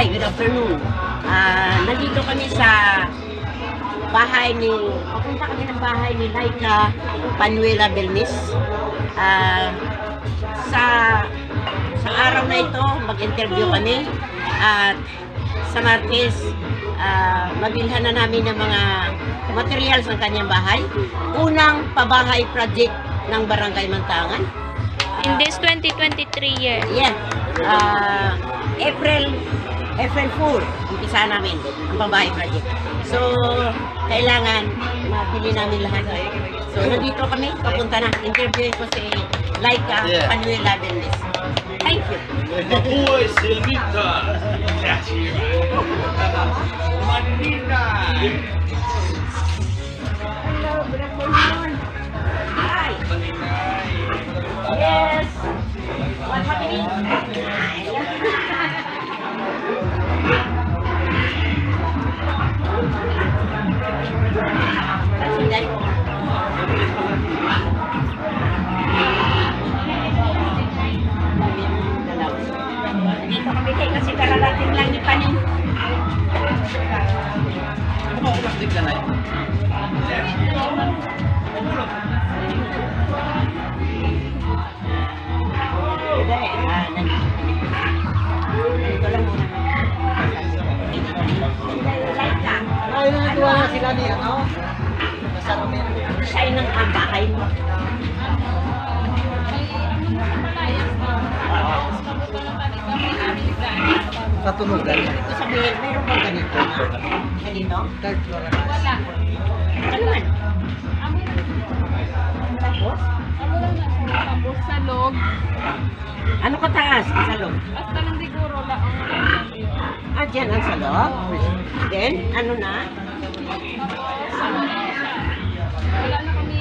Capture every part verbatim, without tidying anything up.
Hi, good afternoon. Uh, nandito kami sa bahay ni, papunta kami ng bahay ni Laika Panuela Belmis. Uh, sa sa araw na ito, mag-interview kami at sa Martes, uh, mabilhan na namin ng mga materials ng kanyang bahay. Unang pabahay project ng Barangay Mantangan. In this twenty twenty-three year. Yeah. Uh, April April four, umpisa namin ang pabahay project. So, kailangan mabili namin lahat. So, nandito kami, papunta na. Interview ko si Laika yeah. Panuela Belmis. Thank you. The boy Silvita. Manila. Hello, good afternoon. Hi. Yes. What's happening? Dito kami kayo kasi kararating lang ni Panin. Ano ba ako plastic ka na eh? Hindi, ah, nandito lang muna. Ay, natuwa na sila ni ano? Nasa Romero. Siya ay nang bahay mo. Katunugan. Ito sabihin, mayroon bang ganito? Ganito? Third floor. Wala. Ano man? Tapos? Ano lang na siya. Tapos sa log. Ano kataas? Sa loob? Basta lang siguro lang ang Ah, dyan ang sa loob? Then, ano na? wala na kami.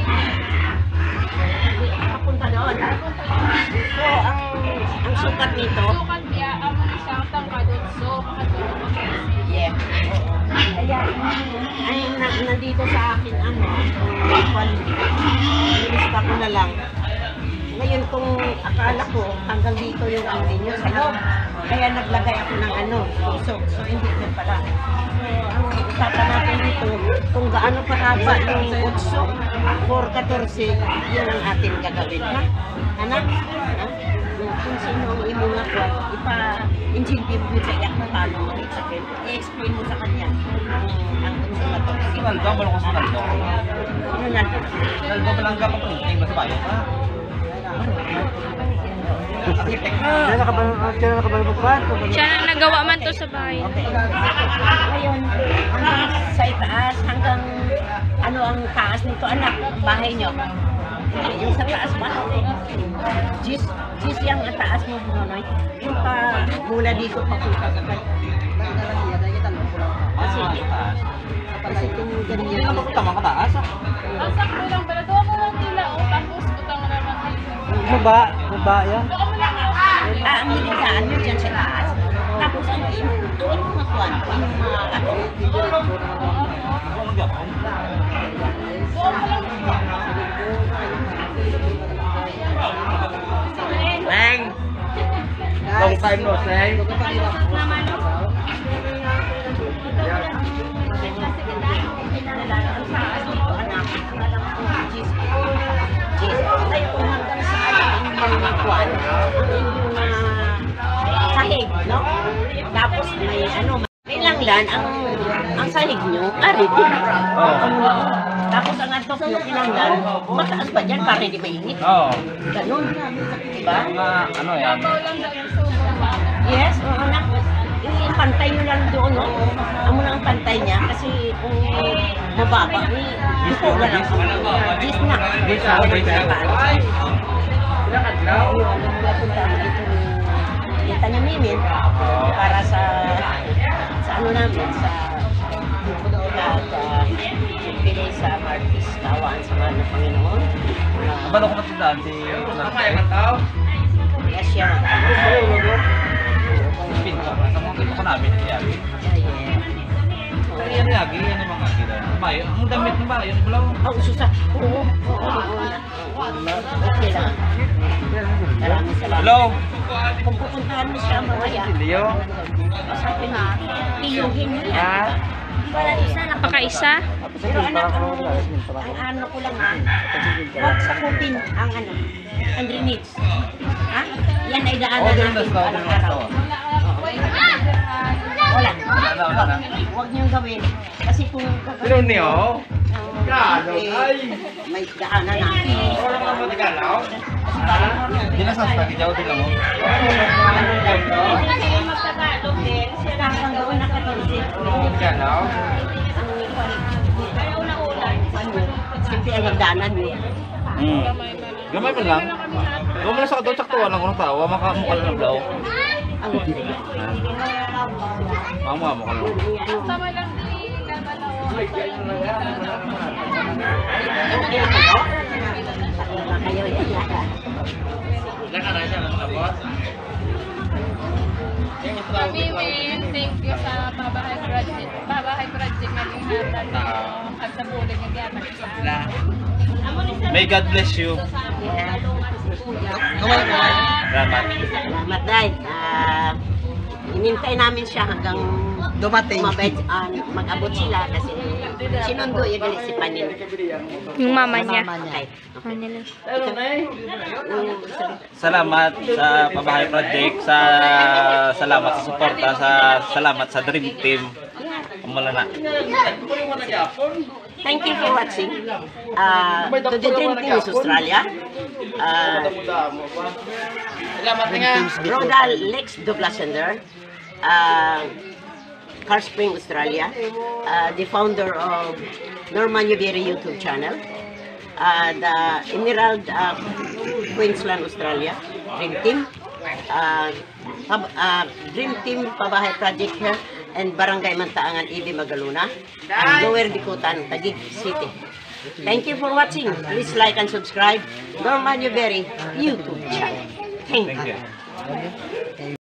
Papunta doon. So, ang ang sukat nito, So, kanya, amo na siyang tangkadot. So, makatulong ako. yeah. Kaya, ay, na, nandito sa akin, ano, quality. Nilista ko na lang. Ngayon, kung akala ko, hanggang dito yung ano ninyo sa loob. Kaya naglagay ako ng ano, puso. So, hindi na pala. So, ang usapan natin dito, kung gaano kahaba yung utso, four fourteen, yun ang atin gagawin, ha? Anak? Ha? Kung sino ang imong ako, ipa-injintin mo sa iyak na paano mo rin sa akin. I-explain mo sa kanya ang, ang utso na to. Sinalga, wala ko sinalga. Ano na? Sinalga ba lang ka pa kung tingin ba sa bayo ka? Kaya nakabalo, kaya nakabalo mo pa? Siya na nagawa man to sa bahay. Okay. Ngayon, hanggang sa itaas, hanggang ano ang taas nito, anak, bahay nyo. Yung sa taas ba? Gis, gis yung ang taas mo, Nonoy. Yung pa, mula dito papunta sa kanya. Kasi, kasi kung Hindi ganyan. ka makutama kataas ah. Ang sakto lang, pero doon mo lang nila. O, tapos, butang naman dito. Maba, maba yan. Doon mo lang ako. Ah, ang nilitaan nyo dyan sa taas. Tapos ang doon yung mga kwan, yung mga ano. Ako mag-gapon. Doon mo lang. Bang! Long time no say. Sahig, no? Tapos may ano, may langlan, ang ang sahig nyo, arid. Oo. Tapos ang antok nyo, kinanglan, mataas pa dyan para hindi mainit. Oo. Ganun. Diba? Mga ano yan. Ikaw lang dahil sa ubang. Yes, oo na. Yung pantay nyo lang doon, no? Amo na ang pantay niya kasi kung mababa, eh, gusto na lang. Gis na. Gis na, gis na. Kita niya mimin para sa sa ano namin, sa sa pili sa Martis Tawaan sa mga ng Panginoon. Kabalo ko matandaan si Nagtay. Yes, siya. Pinto. Sa mga pinto ko namin. Yan. Yan lagi. Yan yung mga kita. Bayo. Ang damit ng bayo. Yung bulaw. Oh, susa. Oo. Oo. Okay lang. Maraming salamat. Hello. Kung pupuntahan mo siya mamaya, Leo? sabi na, tiyuhin mo yan. Ha? Wala isa na. Pakaisa? Pero anak, ang, ang ano ko lang ha, huwag sakupin ang ano, ang drainage. Ha? Yan ay daanan natin araw-araw. Wala. Huwag niyong gawin. Kasi kung Pero gagawin niyo? Gano, ay! May daanan natin. Orang ka matigalaw? Di na sa stag, ikaw din mo. Kasi magtagalog din, sila ang gawin na katulsin. Matigalaw? Kaya una-una, simple ang hagdanan niyo. Hmm. Gamay man lang. Gamay lang sa kadol, saktuwa lang kung tawa, makamukha lang ng blaw. Ang gusto. Mama, mukha lang. Tama lang din. Tama lang. Kayo yan. Ilan ka na siya, mga boss? Kami, Win, thank you sa Pabahay Project. Pabahay Project na ingatan mo. At sa bulig yung gatag sa amin. May God bless you. Salamat. Salamat, Day. Ah, inintay namin siya hanggang Dumating. mabait, ah, mag-abot sila kasi sinundo yung galit si Panin. Yung mama niya. Okay. Manila. Yung sabi- Salamat sa Pabahay Project, sa salamat sa suporta, sa salamat sa Dream Team. Umala na. Thank you for watching. Uh, to the Dream Team is Australia. Uh, Salamat nga. Rodal Lex Douglas Sender. Uh, Car Spring Australia. Uh, the founder of Norman Yubiri YouTube channel. Uh, the Emerald uh, Queensland Australia. Dream Team. Uh, Pab- uh, Dream Team Pabahay Project here. And Barangay Mantaangan, Ibi Magaluna, and Lower Bikutan, Taguig City. Thank you for watching. Please like and subscribe Norman Yuberi YouTube channel. Thank you. Thank you.